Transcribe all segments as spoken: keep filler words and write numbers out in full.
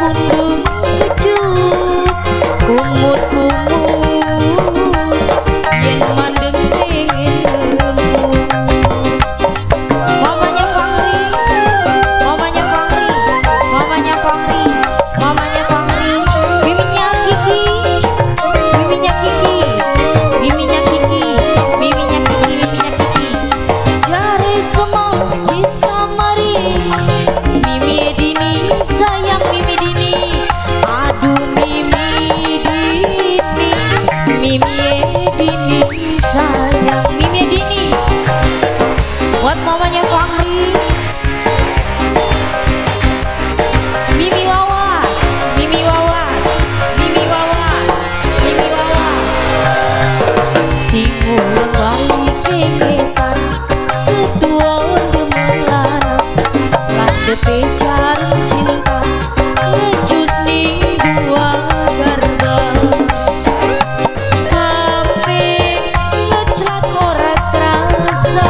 pundung kecut kumut-kumut yen mandeng pengen nemu. Mamanya Fahri, mamanya Fahri, mamanya Fahri, mamanya Fahri, miminya Kiki, miminya Kiki, miminya Kiki, miminya Kiki, miminya Kiki. Jare semua bisa mari, Mimi Dini sayang Mimi Dini, aduh Mimi Dini, Mimi Dini sayang Mimi Dini. Buat mamanya Fahri, Mimi Wawas, Mimi Wawas, Mimi Wawas, Mimi Wawas. Sing ulang balik kengetan ketua demelan landepe jarum cinta ngecus ning dua garba sampai ngeclat korek rasa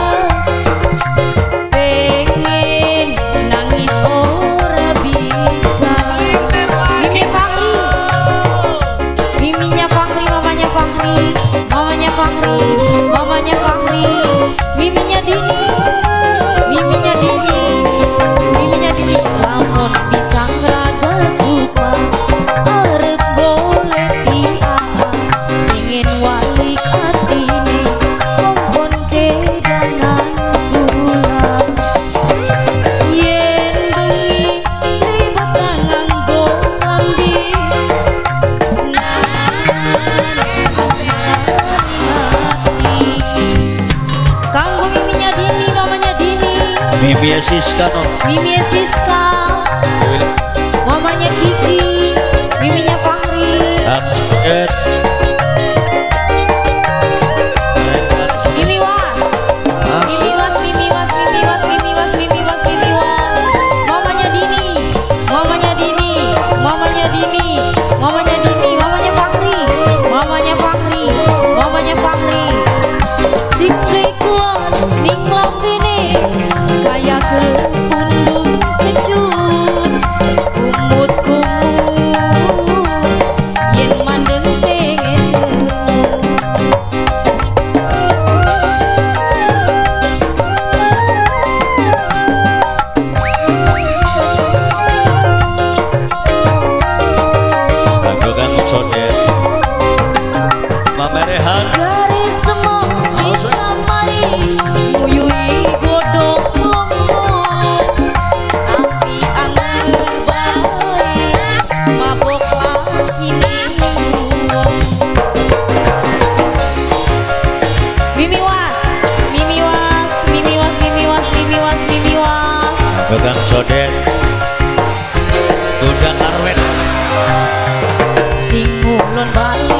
pengen nangis ora bisa. Mimi Fahri, miminya Fahri, mamanya Fahri, mamanya Fahri, mamanya Fahri, miminya Dini, miminya Dini, miminya Dini. Lamun bisa ngerada suka arep boleh tiaa ingin walik atine kompon kedangan kula yen bengi ribet nganggo lambi nan asmani kanggo miminya Dini, mamanya Dini, Mimi Siska no. Mimi Siska, mamanya Kiki, miminya Fahri, Hamzat. Mimi Was, Mimi Was, Mimi Was, Mimi Was, Mimi Was, Mimi Was, Mimi Was, mamanya Dini, mamanya Dini, mamanya Dini, mamanya Dini, mamanya Fahri, mamanya Fahri, mamanya Fahri. Simple kuat ning lambene kaya ke pundung kecut kumut-kumut yen mandeng pengen nemu. Kanggo Kang Sodet. Mamerehan Jare semua bisa mari nguyui godong lombok tapi anggur baik mabok lagi ning wong. Mimi Was, Mimi Was, Mimi Was, Mimi Was, Mimi Was, Mimi Was. Kanggo Kang Sodet. Tundang Arwen. Sing ulun balik